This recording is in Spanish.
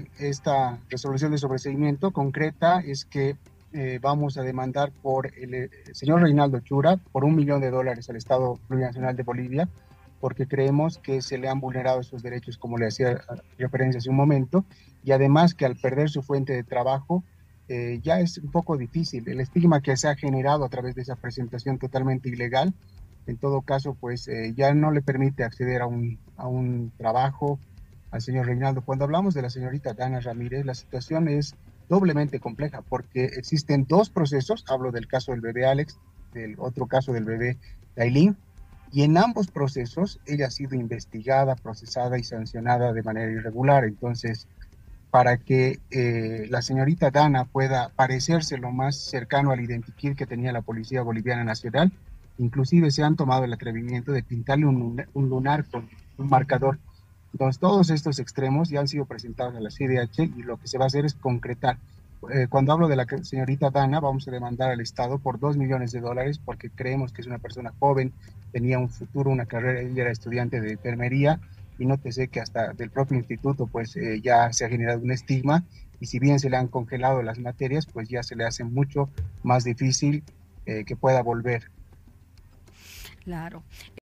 esta resolución de sobreseimiento concreta es que vamos a demandar por el señor Reinaldo Chura por $1 millón al Estado Plurinacional de Bolivia, porque creemos que se le han vulnerado sus derechos, como le hacía referencia hace un momento, y además que al perder su fuente de trabajo, ya es un poco difícil. El estigma que se ha generado a través de esa presentación totalmente ilegal, en todo caso, pues ya no le permite acceder a un trabajo al señor Reinaldo. Cuando hablamos de la señorita Dana Ramírez, la situación es doblemente compleja porque existen dos procesos, hablo del caso del bebé Alex, del otro caso del bebé Dailin, y en ambos procesos ella ha sido investigada, procesada y sancionada de manera irregular. Entonces, para que la señorita Dana pueda parecerse lo más cercano al identikit que tenía la Policía Boliviana Nacional, inclusive se han tomado el atrevimiento de pintarle un lunar con un marcador. Entonces, todos estos extremos ya han sido presentados a la CIDH y lo que se va a hacer es concretar. Cuando hablo de la señorita Dana, vamos a demandar al Estado por $2 millones porque creemos que es una persona joven, tenía un futuro, una carrera, ella era estudiante de enfermería y nótese que hasta del propio instituto pues ya se ha generado un estigma y si bien se le han congelado las materias, pues ya se le hace mucho más difícil que pueda volver. Claro.